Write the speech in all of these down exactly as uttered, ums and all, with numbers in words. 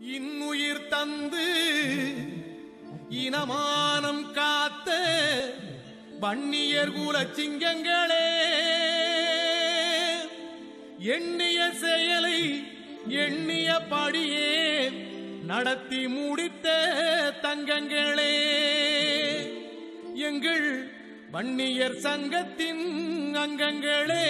இன்னுயிர் தந்து இனமானம் காத்த வன்னியர் குல சிங்கங்களே, எண்ணிய செயலை எண்ணிய படியே நடத்தி முடித்த தங்கங்களே, எங்கள் வன்னியர் சங்கத்தின் அங்கங்களே,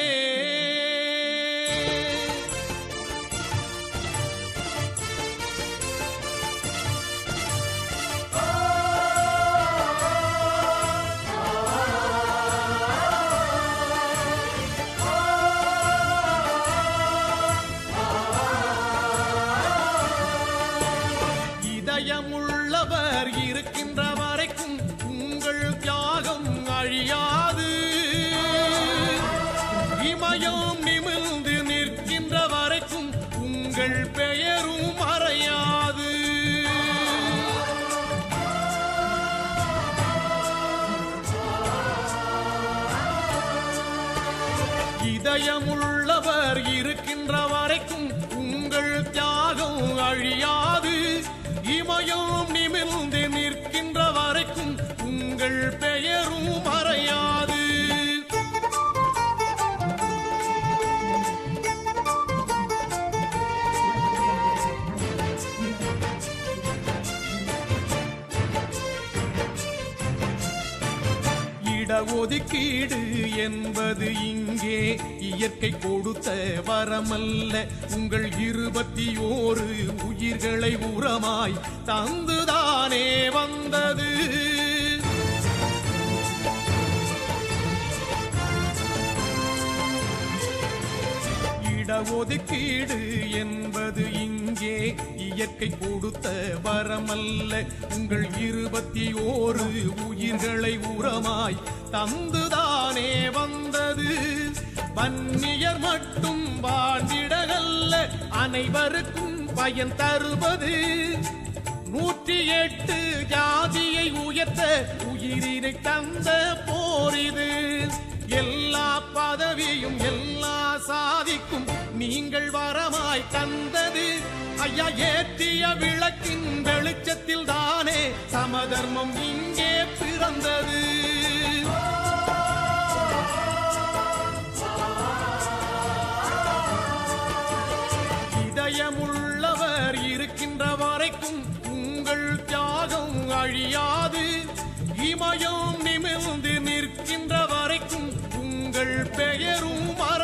இதயமுள்ளவர் இருக்கின்ற வரைக்கும் உங்கள் தியாகம் அழியாது, இமயம் நிமிர்ந்து நிற்கின்ற வரைக்கும் உங்கள் பெயரும் மறையாது. இதயமுள்ளவர் இருக்கின்ற வரைக்கும் உங்கள் தியாகம் அழியாது, இமயம் நிமிர்ந்து நிற்கின்ற வரைக்கும் உங்கள் பெயரும் மறையாது. இடஒதுக்கீடு என்பது இங்கே இயற்கை கொடுத்த வரமல்ல, உங்கள் இருபத்தி ஓரு உயிர்களை உரமாய் தந்துதானே வந்தது. இடஒதுக்கீடு என்பது இங்கே இயற்கை கொடுத்த வரமல்ல, உங்கள் இருபத்தி ஓரு உயிர்களை உரமாய் தந்துதானே வந்தது. வன்னியர் மட்டும் வாழ்ந்திடகல்ல, அனைவருக்கும் பயன் தருவது. நூற்றி எட்டு ஜாதியை உயர்த்த உயிரினை தந்த போரிது. எல்லா பதவியும் எல்லா சாதிக்கும் நீங்கள் வரமாய் தந்தது. ஐயா ஏற்றிய விளக்கின் வெளிச்சத்தில் தானே சமதர்மம் இங்கே பிறந்தது. இதயமுள்ளவர் இருக்கின்ற வரைக்கும் உங்கள் தியாகம் அழியாது, இமயம் நிமிர்ந்து நிற்கின்ற வரைக்கும் உங்கள் பெயரும் மற